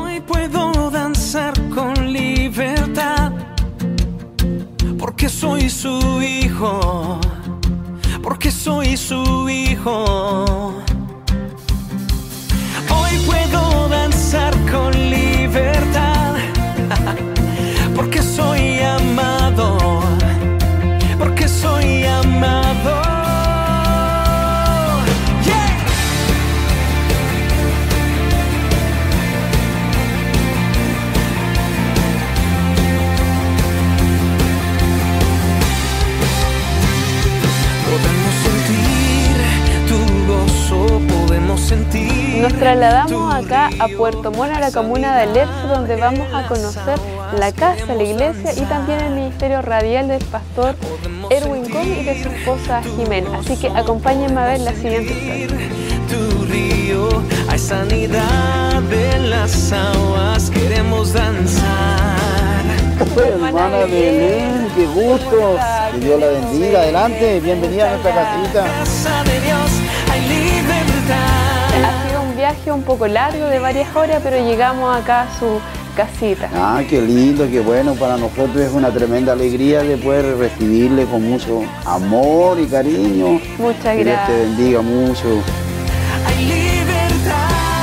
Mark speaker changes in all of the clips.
Speaker 1: Hoy puedo danzar con libertad, porque soy su hijo, porque soy su hijo. Hoy puedo danzar con libertad, porque soy amado, porque soy amado.
Speaker 2: Nos trasladamos acá a Puerto Montt, a la comuna de Alerce, donde vamos a conocer la casa, la iglesia y también el ministerio radial del pastor Erwin Gómez y de su esposa Jimena. Así que acompáñenme a ver la siguiente historia.
Speaker 1: Tu río, hay sanidad de las aguas, queremos danzar.
Speaker 3: Hermana Belén, qué gusto, que Dios la bendiga, adelante, bienvenida a nuestra casita.
Speaker 1: Casa de Dios, hay libertad.
Speaker 2: Ha sido un viaje un poco largo de varias horas, pero llegamos acá a su casita.
Speaker 3: Ah, qué lindo, qué bueno, para nosotros es una tremenda alegría de poder recibirle con mucho amor y cariño.
Speaker 2: Muchas
Speaker 3: Que Dios
Speaker 2: gracias.
Speaker 3: te bendiga mucho.
Speaker 1: Hay libertad,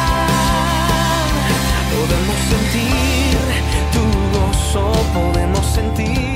Speaker 1: podemos sentir tu gozo, podemos sentir.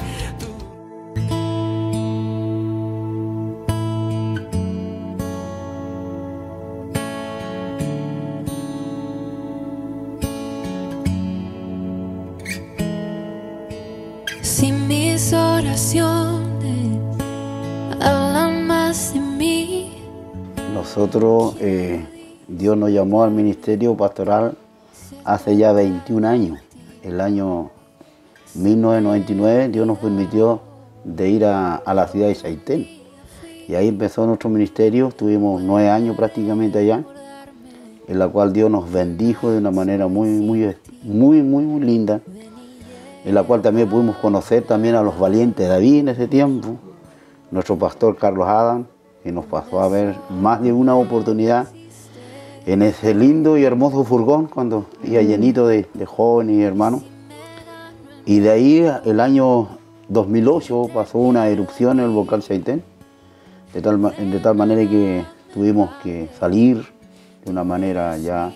Speaker 4: Si mis oraciones hablan más de mí.
Speaker 3: Nosotros, Dios nos llamó al ministerio pastoral hace ya 21 años. El año 1999 Dios nos permitió de ir a la ciudad de Chaitén. Y ahí empezó nuestro ministerio, estuvimos 9 años prácticamente allá, en la cual Dios nos bendijo de una manera muy linda, en la cual también pudimos conocer también a los valientes de David en ese tiempo, nuestro pastor Carlos Adam, que nos pasó a ver más de una oportunidad en ese lindo y hermoso furgón cuando iba llenito de jóvenes y hermanos. Y de ahí el año 2008 pasó una erupción en el volcán Chaitén, de tal manera que tuvimos que salir de una manera ya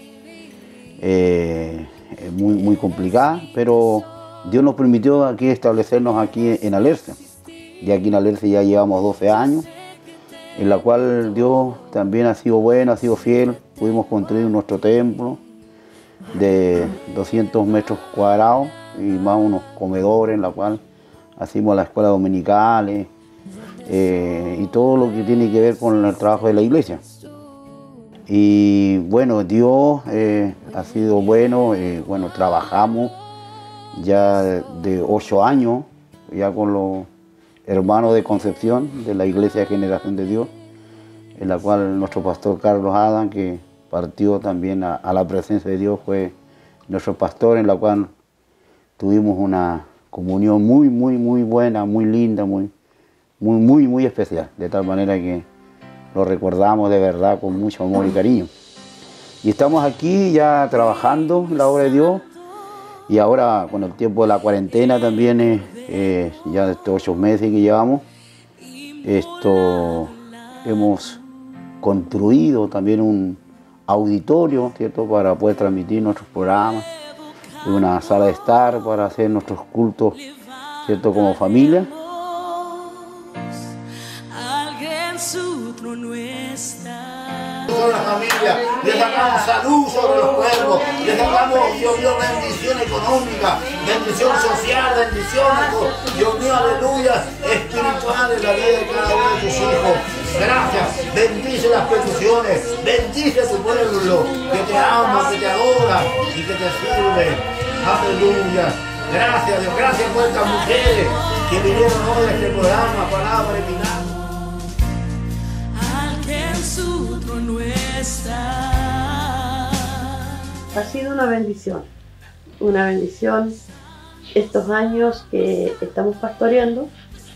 Speaker 3: muy complicada, pero Dios nos permitió aquí establecernos aquí en Alerce. Y aquí en Alerce ya llevamos 12 años, en la cual Dios también ha sido bueno, ha sido fiel. Pudimos construir nuestro templo de 200 metros cuadrados y más unos comedores en la cual hacemos las escuelas dominicales y todo lo que tiene que ver con el trabajo de la iglesia. Y bueno, Dios ha sido bueno, bueno, trabajamos ya de 8 años, ya con los hermanos de Concepción, de la Iglesia de Generación de Dios, en la cual nuestro pastor Carlos Adam, que partió también a la presencia de Dios, fue nuestro pastor, en la cual tuvimos una comunión muy buena, muy linda, muy especial, de tal manera que lo recordamos de verdad con mucho amor y cariño. Y estamos aquí ya trabajando en la obra de Dios. Y ahora con el tiempo de la cuarentena también, ya de estos 8 meses que llevamos, hemos construido también un auditorio, ¿cierto?, para poder transmitir nuestros programas, una sala de estar para hacer nuestros cultos, ¿cierto?, como familia.
Speaker 1: Alguien su trono está.
Speaker 5: Sobre la familia, les sacamos salud sobre los cuerpos, les sacamos, Dios mío, bendición económica, bendición social, Dios mío, aleluya, espiritual en la vida de cada uno de tus hijos. Gracias, bendice las peticiones, bendice a tu pueblo que te ama, que te adora y que te sirve. Aleluya. Gracias, Dios, gracias por estas mujeres que vinieron hoy a este programa, Palabra y Milagro.
Speaker 1: Su trono está.
Speaker 6: Ha sido una bendición estos años que estamos pastoreando.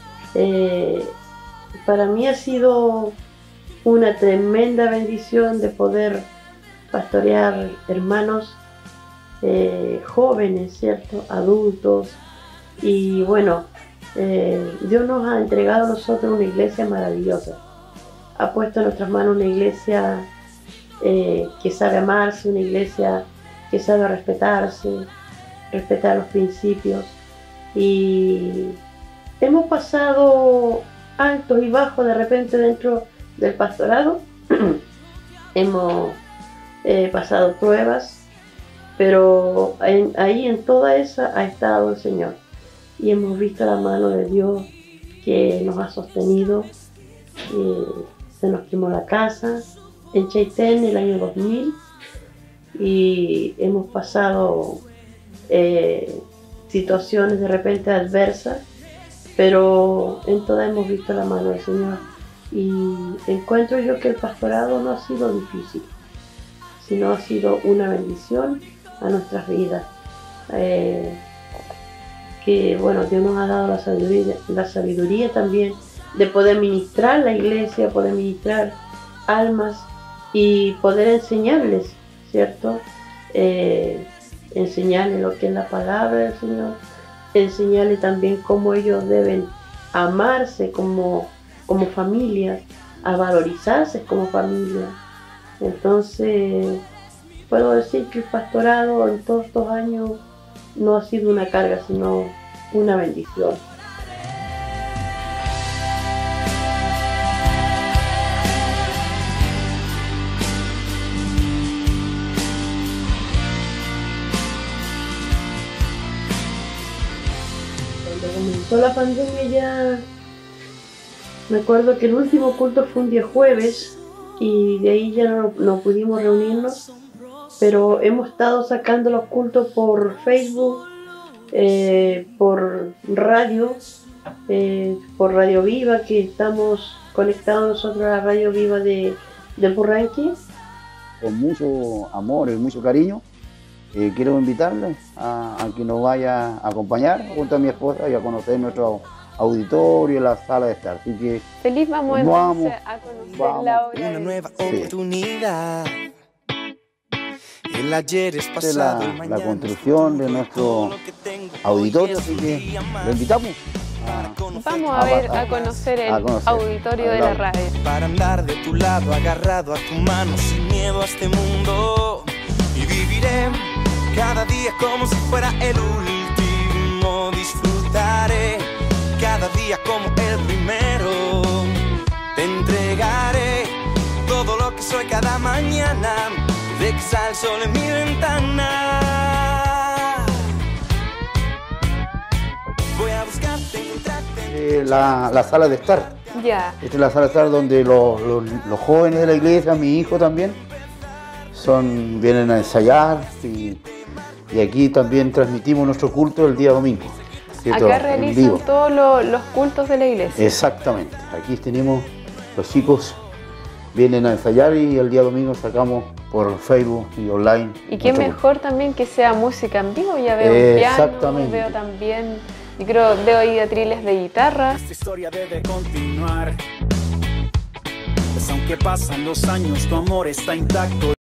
Speaker 6: Para mí ha sido una tremenda bendición de poder pastorear hermanos jóvenes, ¿cierto? Adultos. Y bueno, Dios nos ha entregado a nosotros una iglesia maravillosa. Ha puesto en nuestras manos una iglesia que sabe amarse, una iglesia que sabe respetarse, respetar los principios. Y hemos pasado altos y bajos de repente dentro del pastorado. Hemos pasado pruebas, pero ahí en toda esa ha estado el Señor. Y hemos visto la mano de Dios que nos ha sostenido. Se nos quemó la casa en Chaitén en el año 2000 y hemos pasado situaciones de repente adversas, pero en todas hemos visto la mano del Señor. Y encuentro yo que el pastorado no ha sido difícil, sino ha sido una bendición a nuestras vidas. Que bueno, Dios nos ha dado la sabiduría también de poder ministrar la iglesia, poder ministrar almas y poder enseñarles, ¿cierto? Enseñarles lo que es la palabra del Señor, enseñarles también cómo ellos deben amarse como familia, a valorizarse como familia. Entonces, puedo decir que el pastorado en todos estos años no ha sido una carga, sino una bendición. Cuando comenzó la pandemia ya me acuerdo que el último culto fue un día jueves y de ahí ya no pudimos reunirnos, pero hemos estado sacando los cultos por Facebook, por radio, por Radio Viva, que estamos conectados nosotros a la Radio Viva de Purranque.
Speaker 3: Con mucho amor y mucho cariño, quiero invitarles a que nos vaya a acompañar junto a mi esposa y a conocer nuestro auditorio, la sala de estar. Así que
Speaker 2: feliz vamos entonces a conocer la obra.
Speaker 1: Una nueva oportunidad. El ayer es pasado,
Speaker 3: la construcción de nuestro auditorio, así que lo invitamos.
Speaker 2: Vamos a conocer el auditorio de la radio.
Speaker 1: Para andar de tu lado, agarrado a tu mano, sin miedo a este mundo. Y viviré cada día como si fuera el último. Disfrutaré cada día como el primero. Te entregaré todo lo que soy cada mañana. De que sale el sol en mi ventana. Voy a buscarte, encontrarte.
Speaker 3: La sala de estar.
Speaker 2: Ya.
Speaker 3: Esta es la sala de estar donde los jóvenes de la iglesia, mi hijo también, vienen a ensayar y aquí también transmitimos nuestro culto el día domingo. ¿Cierto?
Speaker 2: Acá realizan todos los cultos de la iglesia.
Speaker 3: Exactamente. Aquí tenemos los chicos vienen a ensayar y el día domingo sacamos por Facebook y online.
Speaker 2: Y qué mejor también que sea música en vivo. Ya veo un piano, veo también, veo ahí atriles de guitarra.
Speaker 7: Esta historia debe continuar, pues aunque pasan los años, tu amor está intacto.